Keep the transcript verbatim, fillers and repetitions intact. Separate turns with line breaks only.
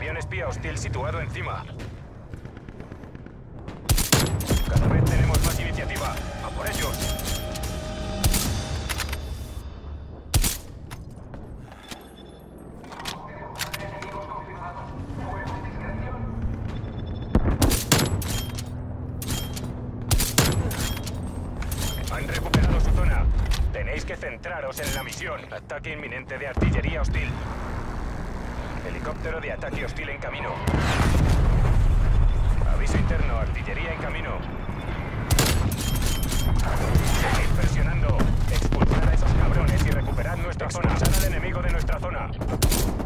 Avión espía hostil situado encima. Cada vez tenemos más iniciativa. ¡A por ellos! Han recuperado su zona. Tenéis que centraros en la misión. Ataque inminente de artillería hostil. Helicóptero de ataque hostil en camino. Aviso interno, artillería en camino. Seguid presionando. Expulsad a esos cabrones y recuperad nuestra zona. Expulsad al enemigo de nuestra zona.